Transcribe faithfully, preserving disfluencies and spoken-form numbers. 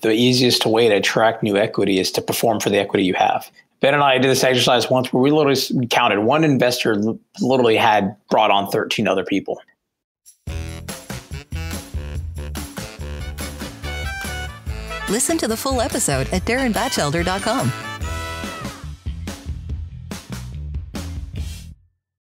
the easiest way to attract new equity is to perform for the equity you have. Ben and I did this exercise once where we literally counted. One investor literally had brought on thirteen other people. Listen to the full episode at Darin Batchelder dot com.